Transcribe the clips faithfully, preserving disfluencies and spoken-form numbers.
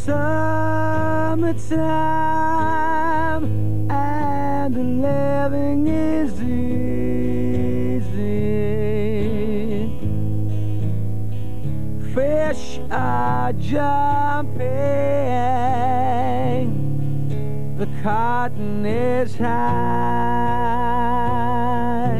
summertime and the living is easy. Fish are jumping, the cotton is high.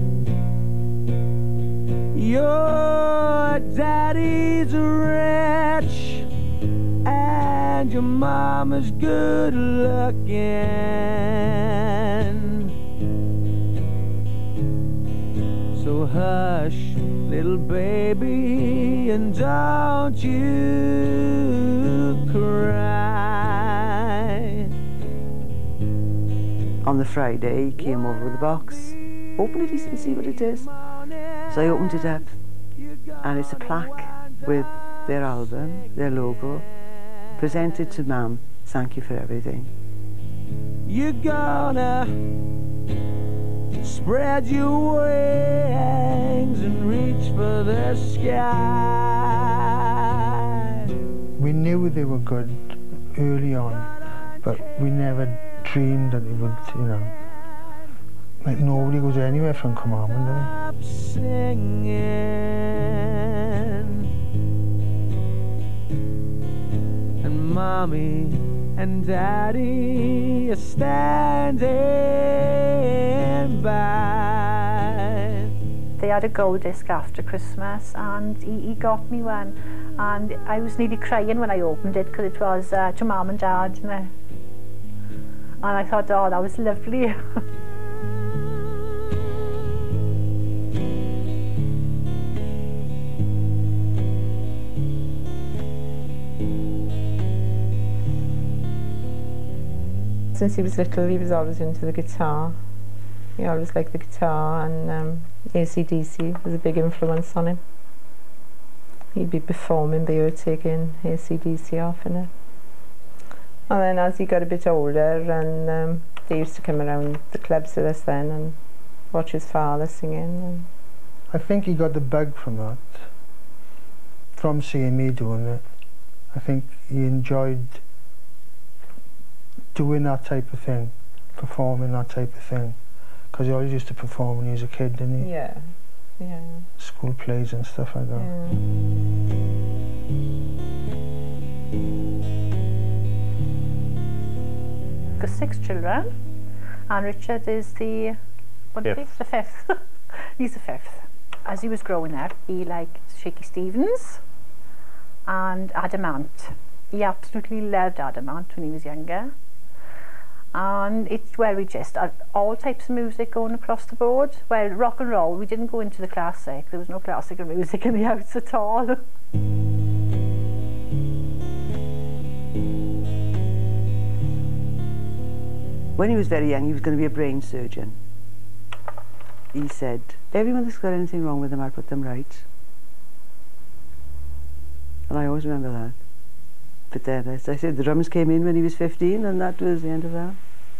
Your daddy's rich and your mama's good looking. So hush, little baby, and don't you cry. On the Friday, he came over with a box. Open it and see what it is. So I opened it up, and it's a plaque with their album, their logo, presented to Mum. Thank you for everything. You're gonna spread your wings and reach for the sky. We knew they were good early on, but we never dreamed that it would, you know, like nobody goes anywhere from Commandment, do they? Singing, and Mommy and Daddy are standing by. They had a gold disc after Christmas, and he, he got me one, and I was nearly crying when I opened it because it was uh, to Mum and Dad, you know? And I thought, oh, that was lovely. Since he was little, he was always into the guitar. He always liked the guitar, and um, A C D C was a big influence on him. He'd be performing, they were taking A C D C off in it. And then as he got a bit older, and um, they used to come around the clubs with us then and watch his father singing. And I think he got the bug from that, from seeing me doing it. I think he enjoyed doing that type of thing, performing that type of thing, because he always used to perform when he was a kid, didn't he? Yeah, yeah. School plays and stuff like that. Yeah. Got six children, and Richard is the, what is he? The fifth. He's the fifth. As he was growing up, he liked Shaky Stevens and Adamant. He absolutely loved Adamant when he was younger. And it's where we just had all types of music going across the board. Well, rock and roll, we didn't go into the classic. There was no classical music in the house at all. When he was very young, he was going to be a brain surgeon. He said, everyone that's got anything wrong with them, I'll put them right. And I always remember that. But then, as I said, the drums came in when he was fifteen, and that was the end of that.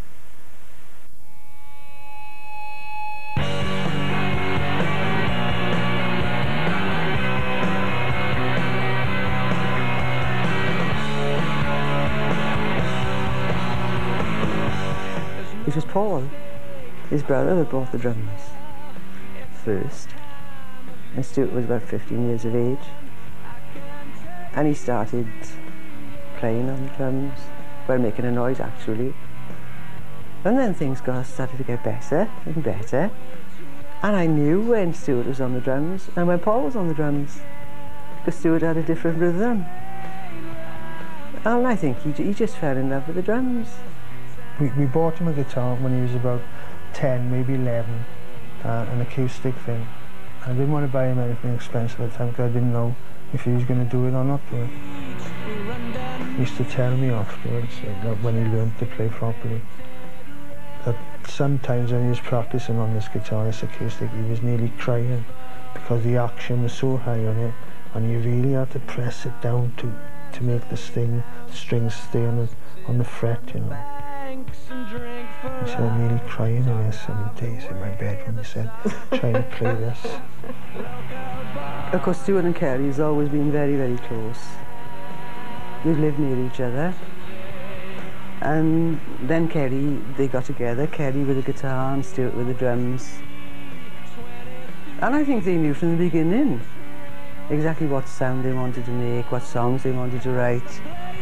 It was Paul, his brother, that bought the drums first. And Stuart was about fifteen years of age. And he started playing on the drums, well, making a noise actually. And then things got started to get better and better. And I knew when Stuart was on the drums and when Paul was on the drums, because Stuart had a different rhythm. And I think he, he just fell in love with the drums. We, we bought him a guitar when he was about ten, maybe eleven, uh, an acoustic thing. I didn't want to buy him anything expensive at the time because I didn't know if he was going to do it or not do it. He used to tell me afterwards that when he learned to play properly, that sometimes when he was practicing on this guitar, this acoustic, he was nearly crying because the action was so high on it, and you really had to press it down to to make the sting, strings stay on the on the fret, you know. He said, I'm nearly crying in this some days in my bedroom, he said, trying to play this. Of course, Stuart and Kerry has always been very, very close. We've lived near each other. And then Kerry, they got together, Kerry with the guitar and Stuart with the drums. And I think they knew from the beginning exactly what sound they wanted to make, what songs they wanted to write.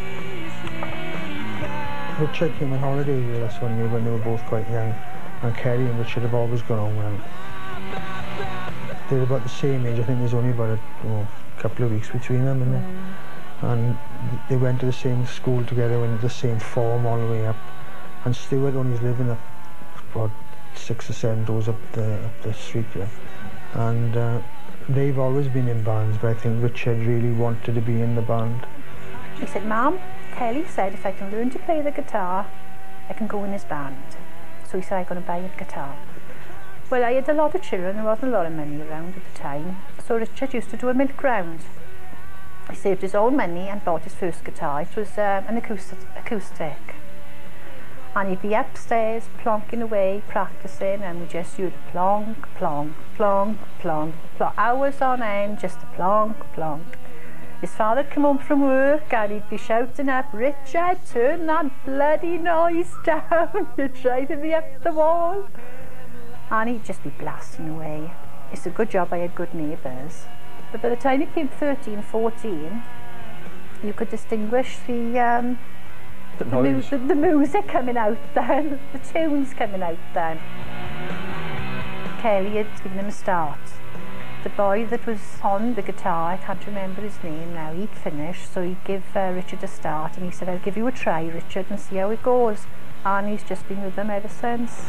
Richard came on holiday with us one year when they were both quite young, and Kerry and Richard have always gone on well. They're about the same age. I think there's only about a oh, couple of weeks between them, isn't there? And they went to the same school together, went to the same form all the way up. And Stuart only was living up about six or seven doors up the, up the street here. And uh, they've always been in bands, but I think Richard really wanted to be in the band. He said, Mum, Kelly said if I can learn to play the guitar, I can go in his band. So he said, I'm going to buy a guitar. Well, I had a lot of children, there wasn't a lot of money around at the time, so Richard used to do a milk round. He saved his own money and bought his first guitar. It was um, an acoustic, acoustic. And he'd be upstairs plonking away, practicing, and we just heard plonk, plonk, plonk, plonk, plonk, hours on end, just a plonk, plonk. His father'd come home from work and he'd be shouting up, Richard, turn that bloody noise down, you're driving me up the wall. And he'd just be blasting away. It's a good job I had good neighbours. But by the time he came thirteen, fourteen, you could distinguish the, um, the, the, mu the, the music coming out then, the tunes coming out then. Kelly had given him a start. The boy that was on the guitar, I can't remember his name now, he'd finished, so he'd give uh, Richard a start, and he said, I'll give you a try, Richard, and see how it goes. And he's just been with them ever since.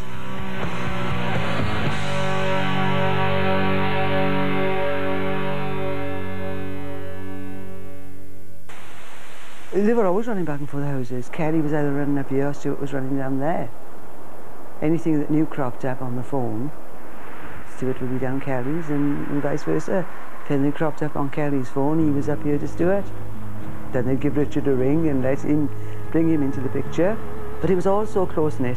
They were always running back and forth the houses. Kerry was either running up here or Stuart was running down there. Anything that new cropped up on the phone, Stuart would be down Kerry's, and, and vice versa. If anything cropped up on Kerry's phone, he was up here to Stuart. Then they'd give Richard a ring and let him bring him into the picture. But it was all so close-knit.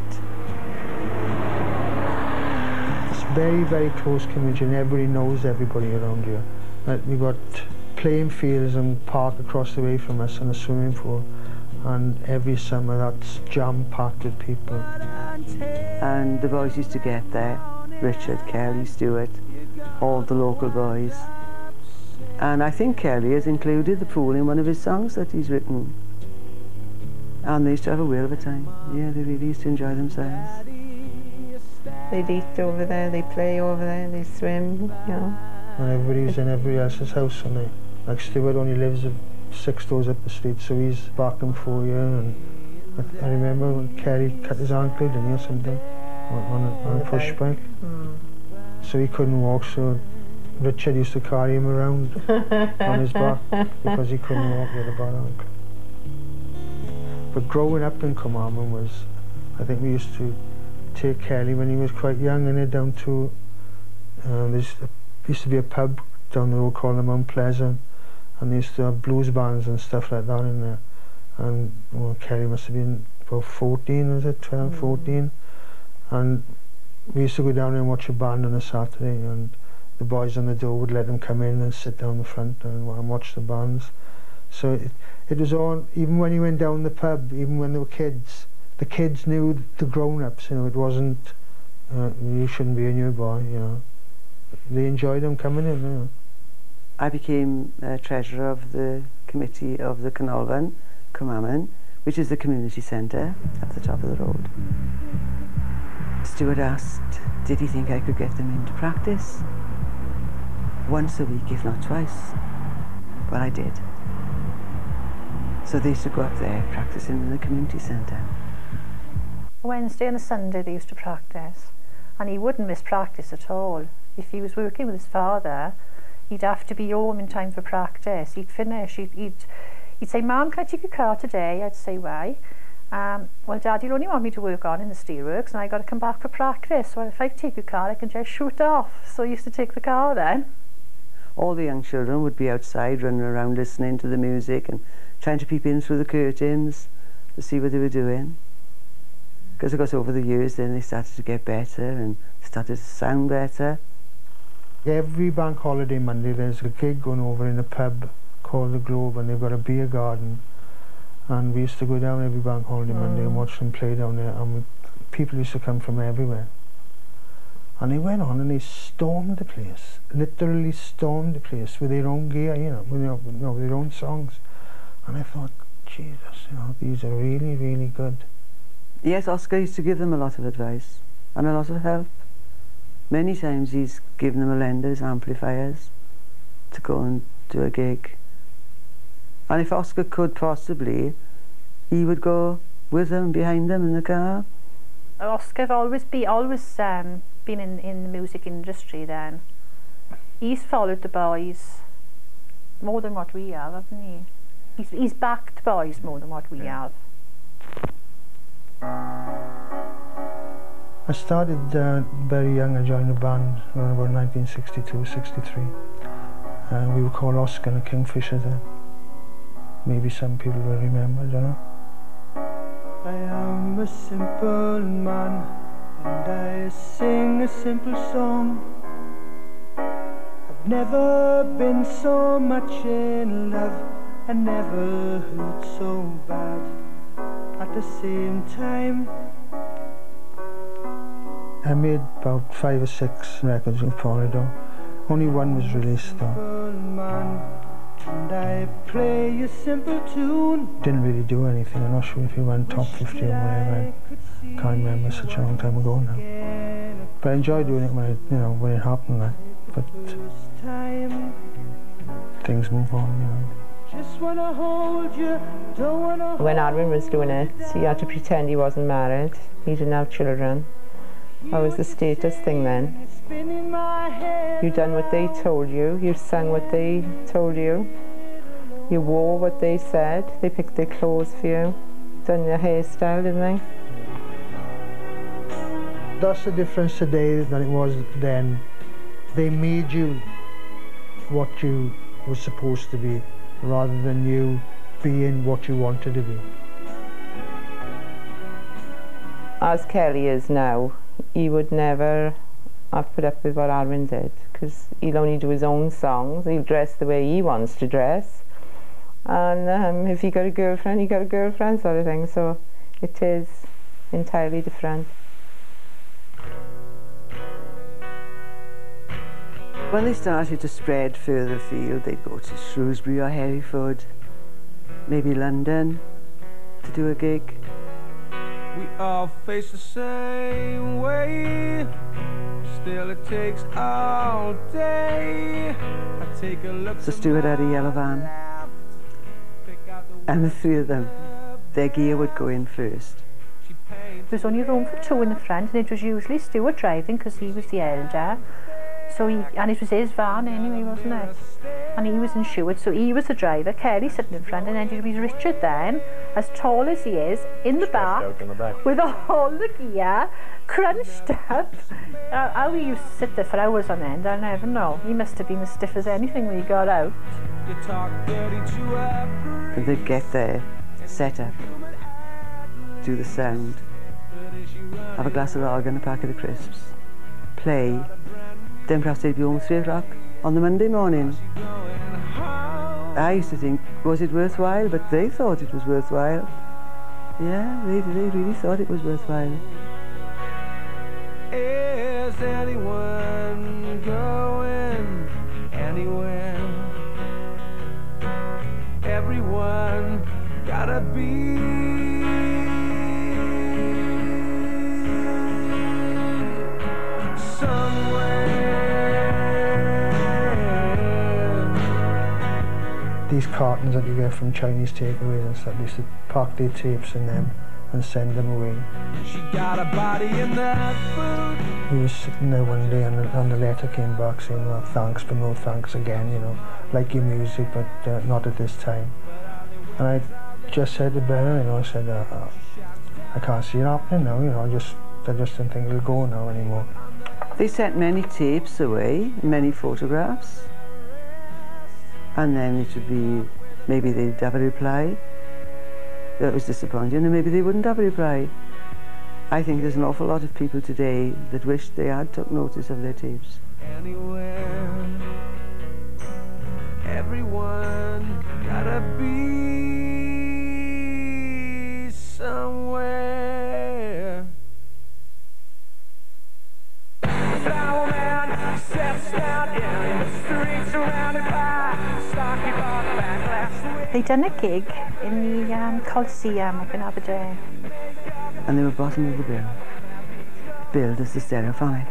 It's very, very close community, and everybody knows everybody around here. Like, we've got playing fields and park across the way from us and a swimming pool, and every summer that's jam-packed with people. And the boys used to get there, Richard, Kerry, Stuart, all the local boys. And I think Kerry has included the pool in one of his songs that he's written. And they used to have a whale of a time. Yeah, they really used to enjoy themselves. They'd eat over there, they play over there, they swim, you know. And everybody's in everybody else's house, and they, like Stuart only lives six doors up the street, so he's back and forth here. And I, I remember when Kerry cut his ankle, didn't he, or something, on, on, a, on a push bike. Mm. So he couldn't walk, so Richard used to carry him around on his back because he couldn't walk with a bad ankle. But growing up in Carmarthen was, I think we used to take Kelly when he was quite young and head down to, uh, there's a, used to be a pub down the road called the Mount Pleasant, and they used to have blues bands and stuff like that in there. And well, Kelly must have been about fourteen, was it, twelve, mm. fourteen? And we used to go down and watch a band on a Saturday, and the boys on the door would let them come in and sit down the front and, and watch the bands. So it, it was all, even when you went down the pub, even when they were kids, the kids knew the grown-ups, you know, it wasn't, uh, you shouldn't be a new boy, you know. They enjoyed them coming in, you know. I became uh, treasurer of the committee of the Canolfan, Carmarthen, which is the community centre at the top of the road. Stuart asked, did he think I could get them into practice? Once a week, if not twice. Well, I did. So they used to go up there practicing in the community centre. Wednesday and a Sunday they used to practice, and he wouldn't miss practice at all. If he was working with his father, he'd have to be home in time for practice. He'd finish, he'd, he'd, he'd say, Mum, can I take your car today? I'd say, why? Um, well, Dad, you'll only want me to work on in the steelworks, and I got to come back for practice. Well, if I take your car, I can just shoot off. So he used to take the car then. All the young children would be outside running around listening to the music and trying to peep in through the curtains to see what they were doing. Because of course over the years then they started to get better and started to sound better. Every bank holiday Monday there's a gig going over in a pub called the Globe, and they've got a beer garden, And we used to go down every bank holiday mm. Monday and watch them play down there, and we, people used to come from everywhere. And they went on and they stormed the place, literally stormed the place with their own gear, you know, with their, you know, with their own songs. And I thought, Jesus, you know, these are really, really good. Yes, Oscar used to give them a lot of advice and a lot of help. Many times he's given them a lenders, amplifiers, to go and do a gig. And if Oscar could possibly, he would go with them, behind them in the car. Oscar always be always um, been in, in the music industry then. He's followed the boys more than what we have, hasn't he? He's, he's backed boys more than what we have. I started uh, very young. I joined a band around about nineteen sixty-two, sixty-three. Uh, we were called Oscar and the Kingfishers then. Maybe some people will remember, I don't know. I am a simple man and I sing a simple song. I've never been so much in love and never hurt so bad at the same time. I made about five or six records with Polydor. Only one was released though. And I play a simple tune. Didn't really do anything. I'm not sure if he went top fifty or whatever. I can't remember, such a long time ago now. But I enjoyed doing it when it, you know, when it happened. Like. But things move on, you know. Just wanna hold you, don't wanna. When Arwin was doing it, he had to pretend he wasn't married. He didn't have children. That was the status thing then. You done what they told you, you sang what they told you, you wore what they said, they picked their clothes for you, done your hairstyle, didn't they? That's the difference today than it was then. They made you what you were supposed to be, rather than you being what you wanted to be. As Kelly is now, he would never have put up with what Arwin did, because he'll only do his own songs, he'll dress the way he wants to dress, and um, if he got a girlfriend, he got a girlfriend sort of thing, so it is entirely different. When they started to spread further afield, they'd go to Shrewsbury or Hereford, maybe London, to do a gig. We all face the same way, still it takes all day. I take a look. So Stuart had a yellow van, and the three of them, their gear would go in first. There was only room for two in the front, and it was usually Stuart driving because he was the elder. So he, and it was his van anyway, wasn't it? And he was insured, so he was the driver, Kelly sitting in front, and then it was Richard then, as tall as he is, in the back, in the back, with all the gear, crunched up. uh, how he used to sit there for hours on end, I never know. He must have been as stiff as anything when he got out. And they'd get there, set up, do the sound, have a glass of lager and a packet of crisps, play, then perhaps they'd be home at three o'clock on the Monday morning. I used to think, was it worthwhile? But they thought it was worthwhile. Yeah, they, they really thought it was worthwhile. Is anyone going anywhere? Everyone gotta be these cartons that you get from Chinese takeaways and stuff, they used to pack their tapes in them and send them away. She got a body in that food. We were sitting there one day and the, and the letter came back saying, well, thanks but no thanks again, you know, like your music, but uh, not at this time. And I just said to Bella, you know, I said, uh, uh, I can't see it happening now, you know, I just, I just don't think it'll go now anymore. They sent many tapes away, many photographs. And then it would be, maybe they'd have a reply. That was disappointing, and maybe they wouldn't have a reply. I think there's an awful lot of people today that wish they had took notice of their tapes. Anywhere, everyone gotta be They done a gig in the um, Coliseum up in Aberdeen. And they were bottom of the bill, billed as the Stereophonics.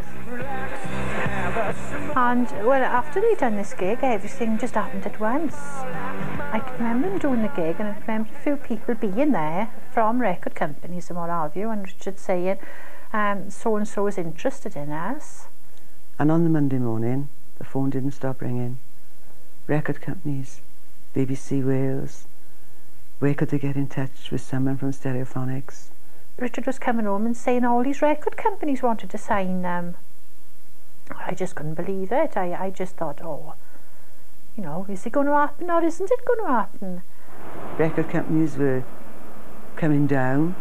And well, after they done this gig, everything just happened at once. I can remember them doing the gig, and I remember a few people being there from record companies and what have you, and Richard saying, um, so and so is interested in us. And on the Monday morning, the phone didn't stop ringing. Record companies, B B C Wales, where could they get in touch with someone from Stereophonics? Richard was coming home and saying all these record companies wanted to sign them. I just couldn't believe it. I, I just thought, oh, you know, is it going to happen or isn't it going to happen? Record companies were coming down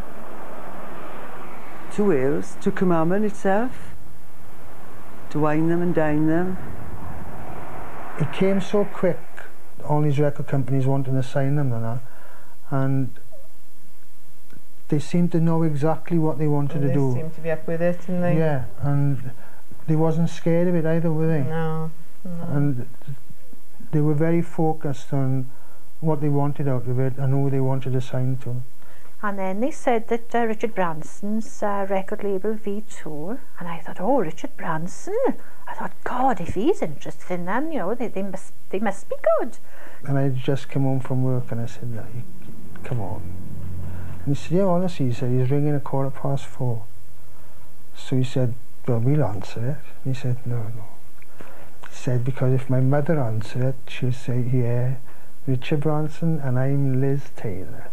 to Wales, to Cwmaman itself, to wine them and dine them. It came so quick, all these record companies wanting to sign them and that, and they seemed to know exactly what they wanted and to do. They seemed to be up with it, didn't they? Yeah, and they wasn't scared of it either, were they? No, no. And they were very focused on what they wanted out of it and who they wanted to sign to. And then they said that uh, Richard Branson's uh, record label V two, and I thought, oh, Richard Branson. I thought, God, if he's interested in them, you know, they, they must they must be good. And I just come home from work and I said, no, you, come on. And he said, yeah, honestly, he said, he's ringing a quarter past four. So he said, well, we'll answer it. And he said, no, no. He said, because if my mother answered it, she'll say, yeah, Richard Branson and I'm Liz Taylor.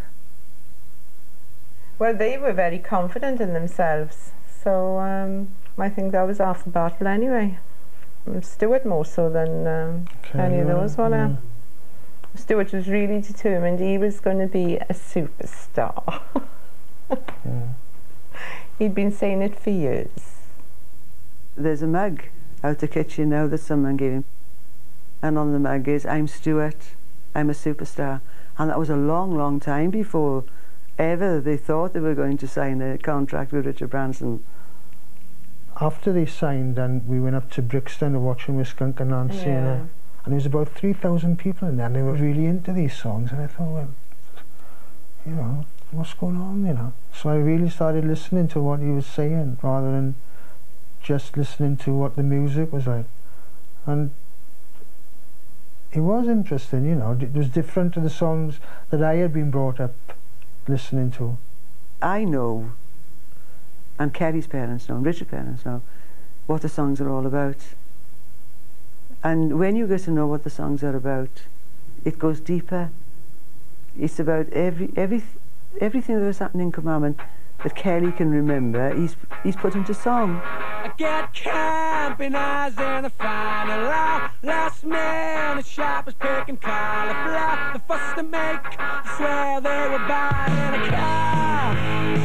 Well, they were very confident in themselves, so um, I think that was half the battle anyway. Stuart more so than um, any of those, well, yeah. Stuart was really determined he was going to be a superstar. Yeah. He'd been saying it for years. There's a mug out the kitchen now that someone gave him, and on the mug is, I'm Stuart, I'm a superstar. And that was a long, long time before ever they thought they were going to sign a contract with Richard Branson. After they signed, and we went up to Brixton to watch them with Skunk and Nancy, Yeah. and, uh, and there was about three thousand people in there, and they were really into these songs, and I thought, well, you know, what's going on, you know? So I really started listening to what he was saying, rather than just listening to what the music was like. And it was interesting, you know, it was different to the songs that I had been brought up listening to. I know, and Kerry's parents know, and Richard's parents know, what the songs are all about. And when you get to know what the songs are about, it goes deeper. It's about every, every, everything that was happening in Cwmaman that Kelly can remember, he's, he's put into song. I get camping eyes in the final hour. Last minute shoppers picking cauliflower. The first to make, I swear they were buying a car.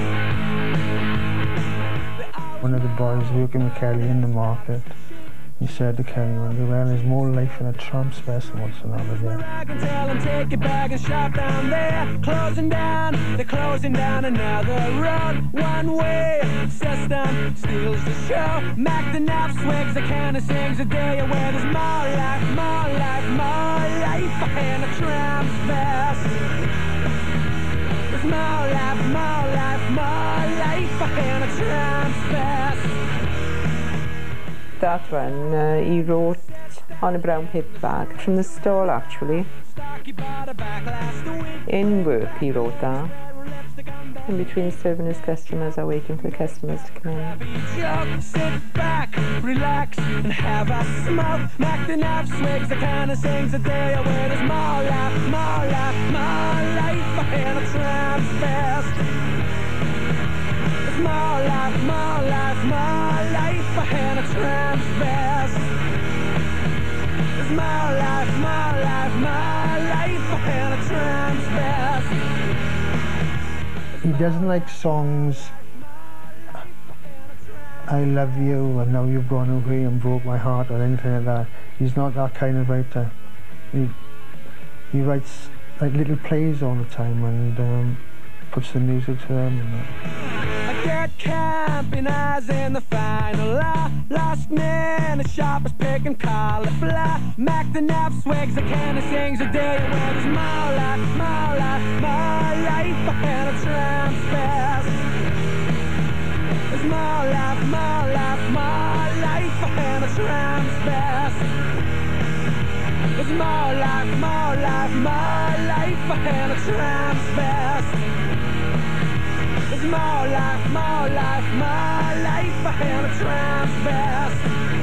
One of the boys working with Kelly in the market, he said to Kelly one day, well, there's more life in a tramp's vessel once another day. I can tell them take your bag and shop down there. Closing down, they're closing down another road. One way system steals the show. Mac the nap swigs, the kind of sings a day where there's more life, more life, more life in a tramp's vest. There's more life, more life, more life in a tramp's vest. That one uh, he wrote on a brown paper bag from the stall, actually. In work he wrote that. In between serving his customers or waiting for the customers to come in. Sit back, relax, and have a smoke. Mac the nap swigs, the kind of sings a day where there's more life, more life, more life in a tramp's vest. There's more life, more life, more life in a tramp's vest. There's more life, more life, more life in a tramp's vest. He doesn't like songs, I love you and now you've gone away and broke my heart or anything like that. He's not that kind of writer. He, he writes like little plays all the time, and um, puts the music to them. And I get camping as in the final hour. Lost man, the shoppers picking cauliflower. Mac the nap swigs, the can of sings a day where there's my life, my life, my life and a tramp's fast. There's my life, my life, my life and a tramp's fast. There's my life, my life, my life and a tramp's fast. It's more life, more life, more life and a tramp's fast.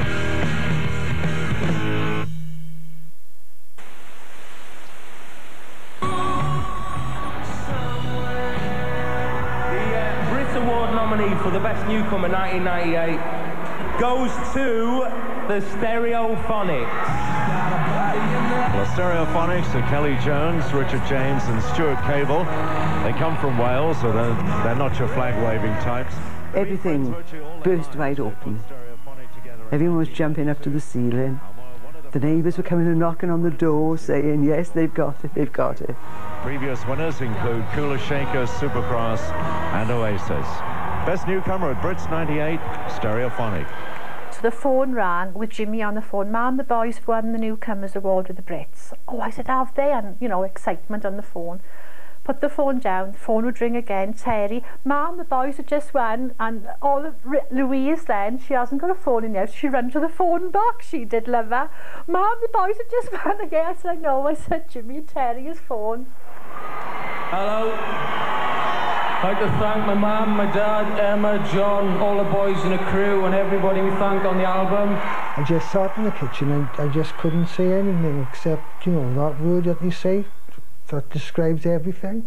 The uh, BRIT Award nominee for the Best Newcomer nineteen ninety-eight goes to the Stereophonics. The Stereophonics are Kelly Jones, Richard James and Stuart Cable. They come from Wales, so they're, they're not your flag-waving types. Everything burst wide open. Everyone was jumping up to the ceiling. The neighbours were coming and knocking on the door saying, yes, they've got it, they've got it. Previous winners include Kula Shaker, Supercross and Oasis. Best newcomer at BRIT's ninety-eight, Stereophonic. So the phone rang with Jimmy on the phone. Mum, the boys have won the Newcomers Award with the Brits. Oh, I said, have they? And, you know, excitement on the phone. Put the phone down, the phone would ring again. Terry, Mum, the boys have just won. And all of Louise then, she hasn't got a phone in yet. She ran to the phone box. She did love her. Mum, the boys have just won again. I said, I know. I said, Jimmy and Terry, his phone. Hello. I'd like to thank my mum, my dad, Emma, John, all the boys in the crew and everybody we thanked on the album. I just sat in the kitchen and I just couldn't say anything except, you know, that word that you say that describes everything.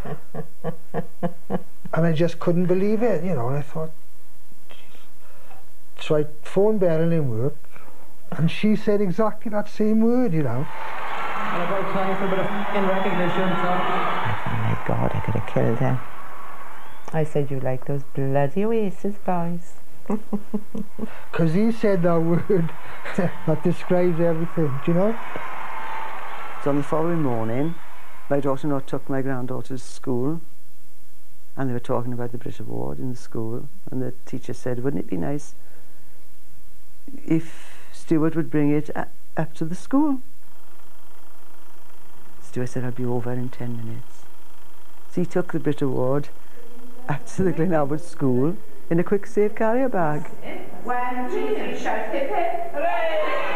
And I just couldn't believe it, you know, and I thought, geez. So I phoned Beryl in work and she said exactly that same word, you know. And about time for a bit of in recognition. So. Oh my God, I could have killed her. I said, you like those bloody Oasis boys. Because he said that word that describes everything, do you know? So on the following morning, my daughter-in-law took my granddaughter to school and they were talking about the BRIT Award in the school, and the teacher said, wouldn't it be nice if Stuart would bring it up to the school? Stuart said, I'll be over in ten minutes. So he took the BRIT Award up to the Glen Albert School in a quick safe carrier bag. One, two, three, shout, hip, hip. Hooray!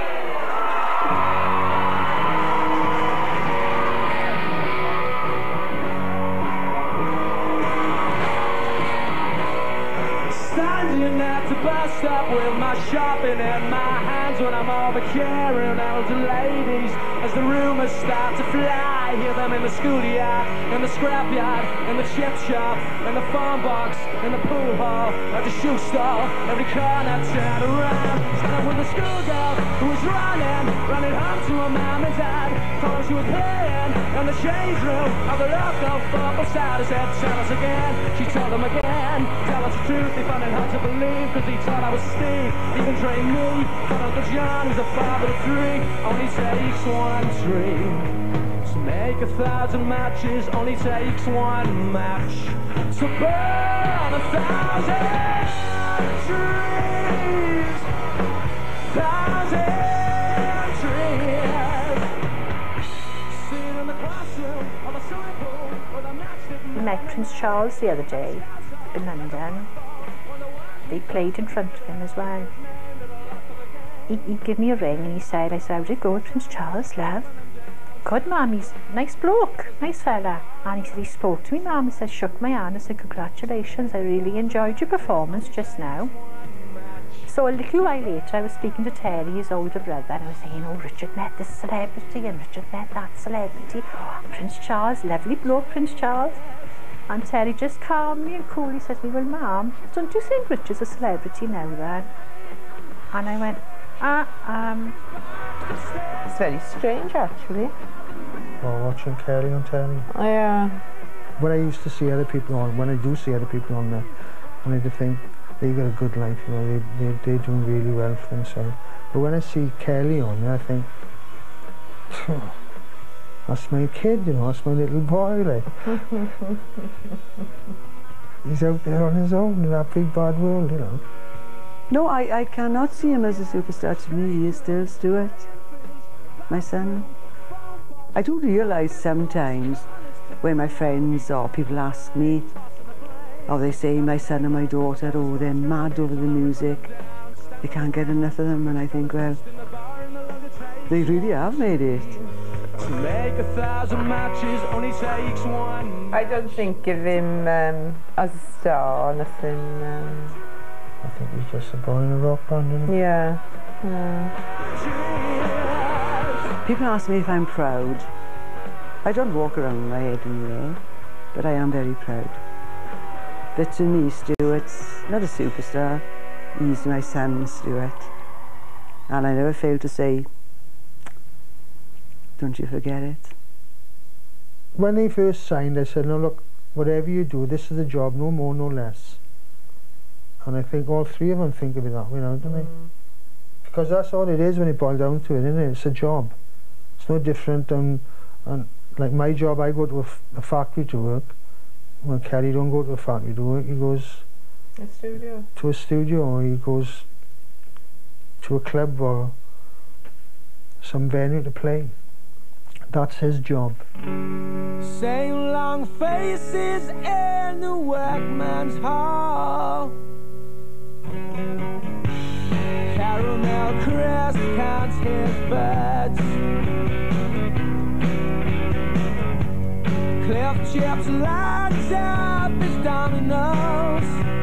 Standing at the bus stop with my shopping in my hands when I'm over carrying elder ladies as the rumours start to fly. Hear them in the schoolyard, in the scrapyard, in the chip shop, in the phone box, in the pool hall, at the shoe stall. Every corner turned around, stand up with the schoolgirl who was running, running home to her mom and dad. Told her she was playing in the change room of the local football side. I said, tell us again. She told them again, tell us the truth. They found it hard to believe, cause he thought I was Steve. Even trained me, but Uncle John was a father of three. Only takes one tree to make a thousand matches. Only takes one match to burn a thousand trees. Thousand trees. Sitting in the classroom of a swimming pool with a matchstick. We met Prince Charles the other day in London. They played in front of him as well. He, he gave me a ring and he said, I said, how did it go with Prince Charles, love? Good, ma'am, he's a nice bloke, nice fella. And he said, he spoke to me, ma'am, he said, shook my hand and said, congratulations, I really enjoyed your performance just now. So a little while later, I was speaking to Terry, his older brother, and I was saying, oh, Richard met this celebrity and Richard met that celebrity. Oh, Prince Charles, lovely bloke, Prince Charles. And Terry just calmly and coolly says to me, well, ma'am, don't you think Richard's a celebrity now then? And I went, ah, um... It's very strange, actually. Or watching Kelly on telly. Yeah. When I used to see other people on, when I do see other people on there, and I just think they got a good life, you know, they, they, they're doing really well for themselves. But when I see Kelly on there, I think, That's my kid, you know, that's my little boy, like. He's out there on his own in that big bad world, you know. No, I, I cannot see him as a superstar. To me, he is still Stuart, my son. I do realise sometimes when my friends or people ask me, or they say my son and my daughter, oh, they're mad over the music, they can't get enough of them, and I think, well, they really have made it. To make a thousand matches only takes one. I don't think of him um, as a star or nothing. Um, I think he's just a boy in a rock band, isn't he? yeah. yeah. People ask me if I'm proud. I don't walk around with my head in the air, but I am very proud. But to me, Stuart's not a superstar. He's my son, Stuart. And I never fail to say, don't you forget it. When they first signed, I said, no, look, whatever you do, this is a job, no more, no less. And I think all three of them think of it that way now, don't they? Mm. Because that's all it is when it boils down to it, isn't it? It's a job. It's no different than, and like my job, I go to a, f a factory to work. When Kelly don't go to a factory to work, he goes a studio. to a studio, or he goes to a club or some venue to play. That's his job. Same long faces in the workman's hall. Caramel crest counts his birds. Cliff chips lights up his dominoes.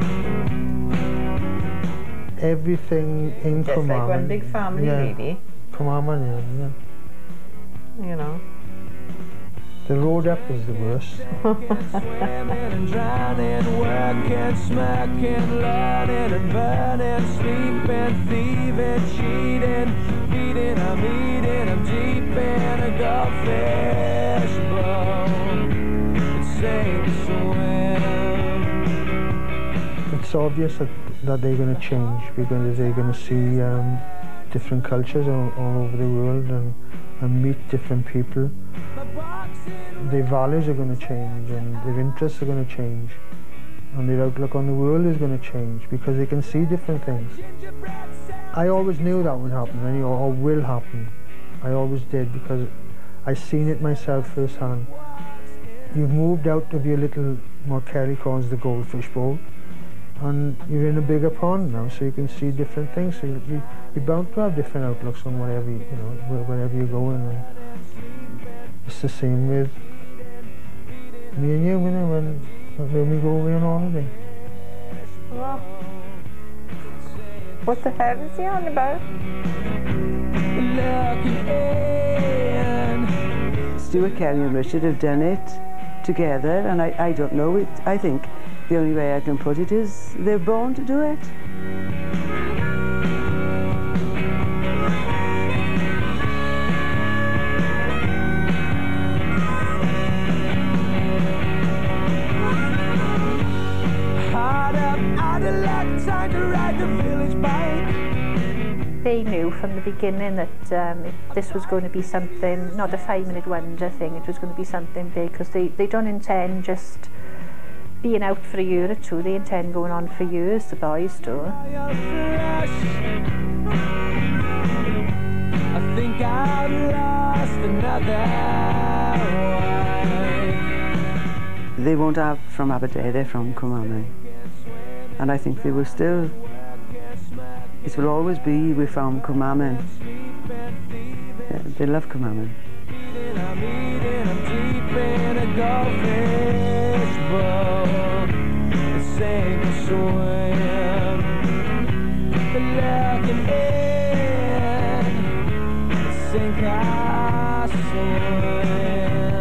Everything in It's Command. like one big family, yeah. really. Command, yeah, yeah. You know. The road up is the worst. Swimming and drowning, working, smirking, learning and burning, sleeping, thieving, cheating, beating, I'm eating, I'm deep in a goldfish bowl. It's safe to swim. It's obvious that, that they're going to change, because they're going to see um, different cultures all, all over the world, and, and meet different people. Their values are going to change, and their interests are going to change, and their outlook on the world is going to change, because they can see different things. I always knew that would happen, or, or will happen. I always did, because I've seen it myself firsthand. You've moved out of your little, what Kelly calls the goldfish bowl, and you're in a bigger pond now, so you can see different things. So you, you're bound to have different outlooks on whatever you, you know, wherever you're going. And it's the same with me and you, you know, when, when we go away on holiday. Well, what the hell is he on about? Stuart, Kelly and Richard have done it together, and I, I don't know it. I think the only way I can put it is they're born to do it. They knew from the beginning that um, this was going to be something, not a five-minute wonder thing, it was going to be something big, because they, they don't intend just being out for a year or two, they intend going on for years, the boys do. I think I've lost another one. They won't have from Aberdeen, they're from Cumberland. And I think they will still, it will always be, we're from Cumberland. Yeah, they love Cumberland. I'm eating, I'm deep in a goldfish bowl. It's sink or swim. Looking in, sink or swim.